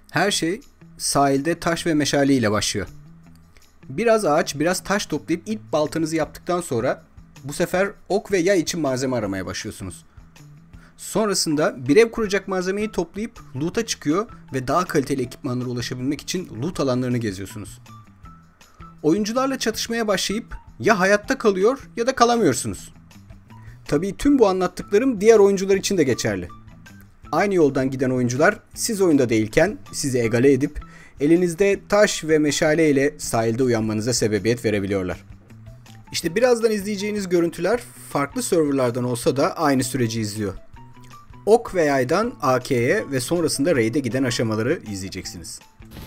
Her şey sahilde taş ve meşale ile başlıyor. Biraz ağaç, biraz taş toplayıp ilk baltanızı yaptıktan sonra bu sefer ok ve yay için malzeme aramaya başlıyorsunuz. Sonrasında bir ev kuracak malzemeyi toplayıp loot'a çıkıyor ve daha kaliteli ekipmanlara ulaşabilmek için loot alanlarını geziyorsunuz. Oyuncularla çatışmaya başlayıp ya hayatta kalıyor ya da kalamıyorsunuz. Tabii tüm bu anlattıklarım diğer oyuncular için de geçerli. Aynı yoldan giden oyuncular siz oyunda değilken sizi egale edip elinizde taş ve meşale ile sahilde uyanmanıza sebebiyet verebiliyorlar. İşte birazdan izleyeceğiniz görüntüler farklı serverlardan olsa da aynı süreci izliyor. Ok ve yaydan AK'ye ve sonrasında raid'e giden aşamaları izleyeceksiniz.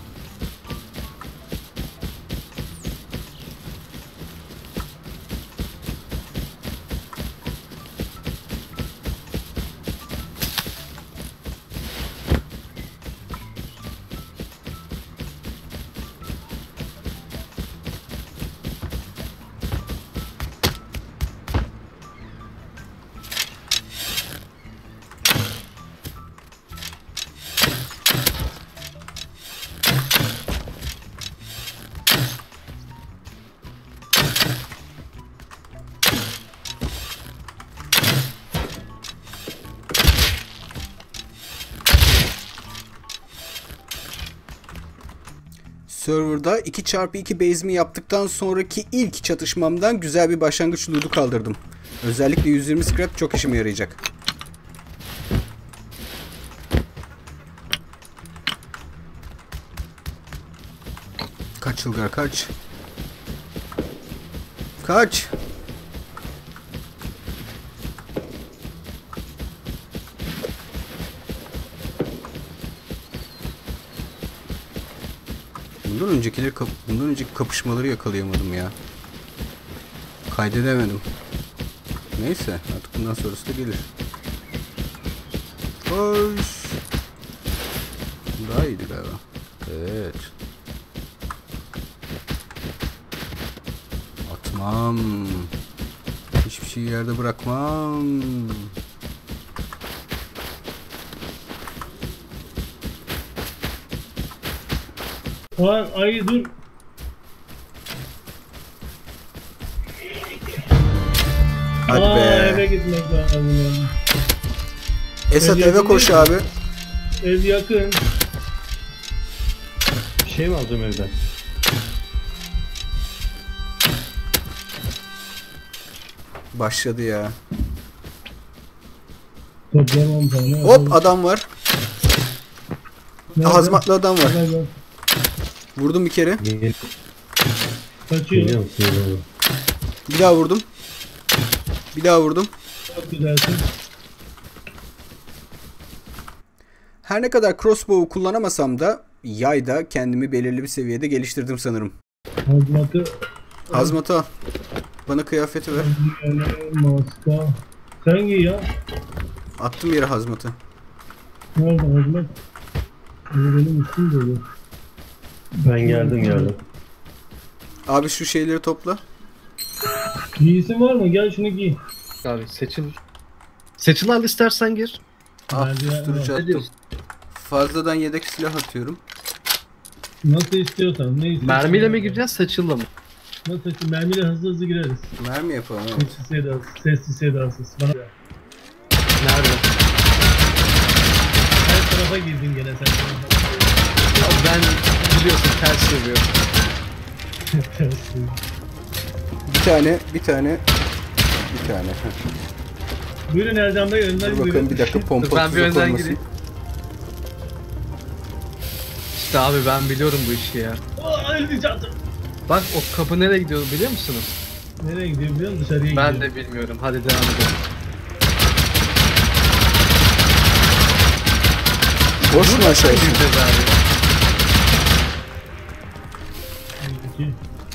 Server'da 2x2 base'imi yaptıktan sonraki ilk çatışmamdan güzel bir başlangıç loot'u kaldırdım. Özellikle 120 scrap çok işime yarayacak. Kaç Ilgar kaç. Kaç. Bundan önceki kapışmaları yakalayamadım ya. Kaydedemedim. Neyse artık bundan sonrası da gelir. Koş. Daha iyiydi galiba. Evet. Atmam. Hiçbir şeyi yerde bırakmam. Ay dur. Hadi be. Eve gitmek lazım ya. Esat eve koş abi. Ev yakın. Bir şey mi alacağım evden? Başladı ya. Toplamam tane. Hop adam var. Hazmatlı adam var. Nerede? Vurdum bir kere. Kaçıyor. Bir daha vurdum. Bir daha vurdum. Çok güzelsin. Her ne kadar crossbow'u kullanamasam da yayda kendimi belirli bir seviyede geliştirdim sanırım. Hazmatı. Hazmatı al. Bana kıyafeti ver. Maska. Sen giy ya. Attım yere hazmatı. Nerede hazmat? Benim üstüm böyle. Ben geldim. Abi şu şeyleri topla. Giysin var mı? Gel şunu giy. Abi seçil al istersen gir. Ah Merdiven susturucu var. attım. Fazladan yedek silah atıyorum. Nasıl istiyorsan. Ne istiyorsan. Mermiyle mi gireceğiz seçille mi? Nasıl ki mermiyle hızlı gireriz. Mermi yapalım evet. Sessiz sedasız. Bana Nerede? her tarafa girdin gene sen. Ya ben biliyorsun ters seviyorum. Bir tane. Buyurun Erdem Bey, önden Dur bakalım buyurun. bir dakika pompa Ben bir tuzak önden olmasın. gireyim. İşte abi ben biliyorum bu işi ya. Aa, öldüreceğim. Bak o kapı nereye gidiyor biliyor musunuz? Nereye gidiyor biliyor musun? Dışarıya gidiyor. Ben de bilmiyorum. Hadi devam edelim. Boş mu aşağı için? Gireceğiz abi. İki.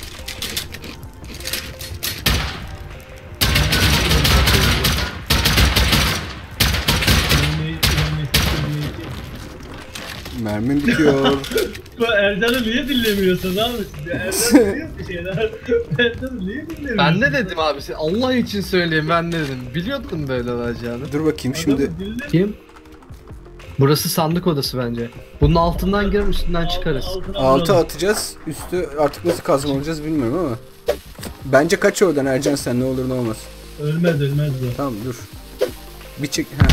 Mermim bitiyor. Bu Ercan'ı niye dinlemiyorsun abi siz ya? Ercan biliyor bir şeyler. Ercan'ı niye dinlemiyorsun? Ben ne dedim abi? Allah için söyleyeyim ben ne dedim. Biliyordum böyle olacağını. Dur bakayım şimdi. Adamı dinle. Kim? Burası sandık odası bence. Bunun altından girer üstünden çıkarız. Altı atacağız. Üstü artık nasıl kazmalayacağız bilmiyorum ama. Bence kaç oradan Ercan sen, ne olur ne olmaz. Ölmez bu. Tamam dur. Bir çek. Ha.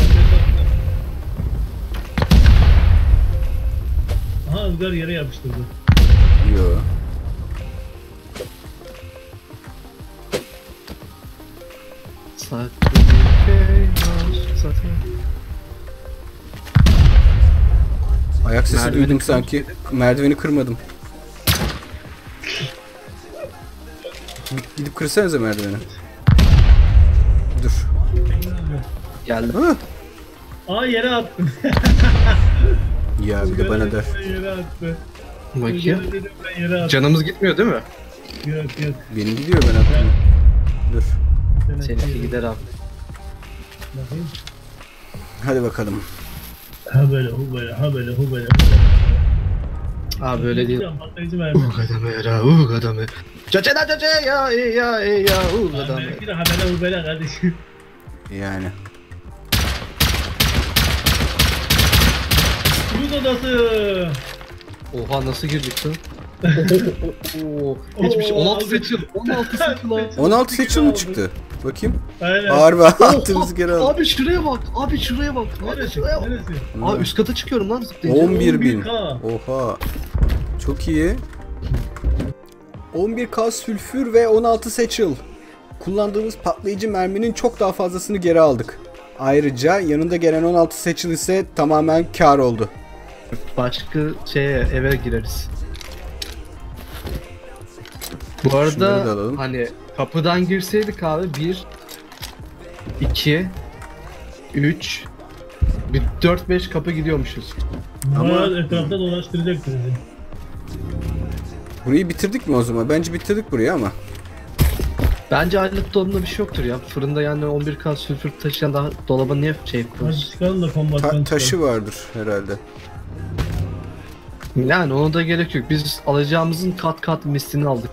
Aha Ilgar yere yapıştırdı. Yo. Ayak sesi Merdiveni duydum sanki. Merdiveni kırmadım. Gidip kırsanıza merdiveni. Dur. Geldi. Hı. Aa yere attım. Ya bir de bana der. Yere attı. Bakayım. Ben yere attım. Canımız gitmiyor değil mi? Yok. Benim gidiyor, ben attım. Dur. Seninki gider abi. Bakayım. Hadi bakalım. Ha böyle, hu böyle, ha böyle, hu böyle. Abi öyle değil. Patlayıcı mermi. Kadame. Çaçe da çaçe ya kadame. Benimki de ha böyle, hu böyle kardeşim. Yani. Yurt odası. Oha nasıl girdik lan? Geçmiş 16 seçil. 16 seçil abi. 16 seçim mi çıktı? Bakayım. Aynen. Ağır be, attığımız geri al. Abi şuraya bak. Abi şuraya bak. Abi Neresi? şuraya bak. Neresi? Abi üst kata çıkıyorum lan zıplayınca. 11.000. 11K. Oha. Çok iyi. 11K sülfür ve 16 seçil. Kullandığımız patlayıcı merminin çok daha fazlasını geri aldık. Ayrıca yanında gelen 16 seçil ise tamamen kar oldu. Başka eve gireriz. Bu Şunları da arada alalım. hani kapıdan girseydik abi 1 2 3 bir 4-5 kapı gidiyormuşuz. Bayağı etrafta dolaştıracaktı bizi. Burayı bitirdik mi o zaman? Bence bitirdik burayı ama. Bence alet dolabında bir şey yoktur ya. Fırında yani 11K sülfür taşıyan daha dolaba niye Hadi yapıyoruz? çıkalım da kombattan Taşı vardır herhalde. Yani ona da gerek yok. Biz alacağımızın kat kat mislini aldık.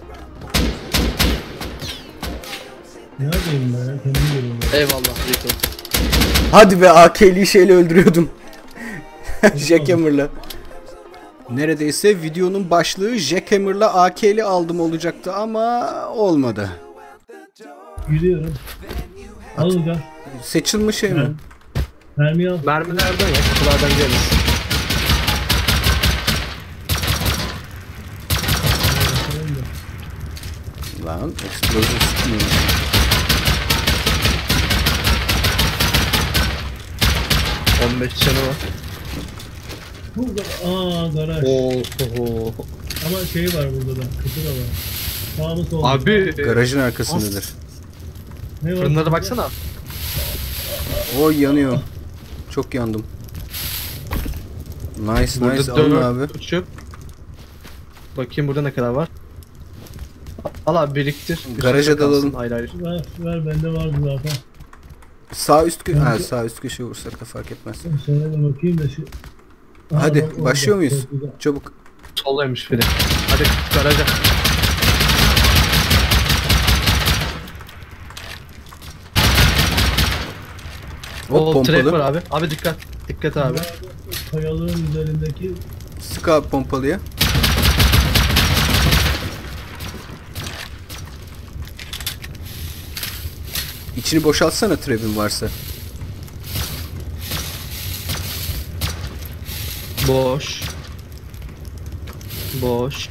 Neredeyim ben ya? Kendim geliyorum. Eyvallah. Rico. Hadi be, AK'liyi şeyle öldürüyordum. Jackhammer'la. Neredeyse videonun başlığı Jackhammer'la AK'li aldım olacaktı ama olmadı. Yürüyorum. Al Ilgar. Seçilmiş şey mi? Mermi al. Mermilerden ya kapılardan geliriz. Lan explosive sıkmıyor. On 15 canı var. Aa garaj. Oho. Ama şey var burada da. Kapı da var. Sağ mı sol mu? Abi Garajın arkasındadır. Ne var? fırınlara baksana. Oy, yanıyor. Çok yandım. Nice Burada nice, alın 4 abi. uçup. Bakayım burada ne kadar var. Al abi biriktir. Garaja Üstünde kalsın, dalalım. Ayrı ayrı. Ver bende vardı zaten. Sağ üst sağ üst köşeye vursak da fark etmez. Şöyle de bakayım da şu. Hadi bak, başlıyor orada, muyuz? çok güzel. Çabuk. Soldaymış biri. Hadi garaja. Hop, O trap var pompalı. abi. Abi dikkat. Dikkat abi. Kayalığın üzerindeki Sık abi pompalıya. İçini boşaltsana trap'in varsa. Boş. Boş.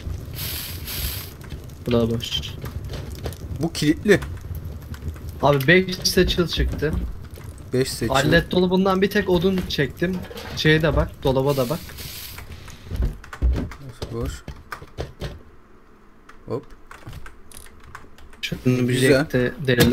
Bu da boş. Bu kilitli. Abi 5 seçil çıktı. 5 seçim. Alet dolabından bir tek odun çektim. Şeye de bak, dolaba da bak. Boş. Hop. Şunu bir Güzel. renkte denelim.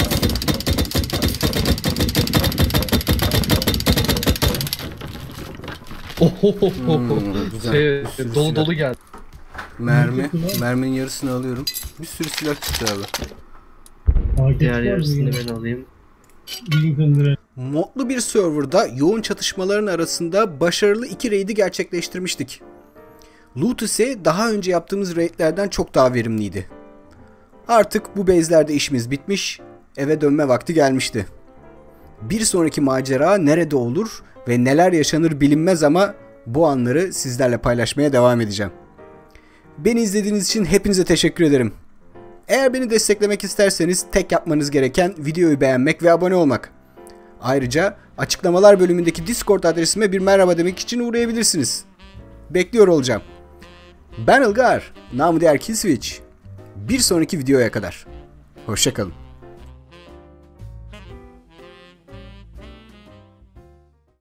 güzel. Şey, Bir sürü dolu silah. dolu geldi. Mermi. Merminin yarısını alıyorum. Bir sürü silah çıktı abi. paket Diğer var mı yarısını ya? ben alayım. Lincoln Grant. Modlu bir serverda yoğun çatışmaların arasında başarılı 2 raid'i gerçekleştirmiştik. Loot ise daha önce yaptığımız raidlerden çok daha verimliydi. Artık bu base'lerde işimiz bitmiş, eve dönme vakti gelmişti. Bir sonraki macera nerede olur ve neler yaşanır bilinmez ama bu anları sizlerle paylaşmaya devam edeceğim. Beni izlediğiniz için hepinize teşekkür ederim. Eğer beni desteklemek isterseniz tek yapmanız gereken videoyu beğenmek ve abone olmak. Ayrıca açıklamalar bölümündeki Discord adresime bir merhaba demek için uğrayabilirsiniz. Bekliyor olacağım. Ben Ilgar, namı diğer Killswitch. Bir sonraki videoya kadar. Hoşça kalın.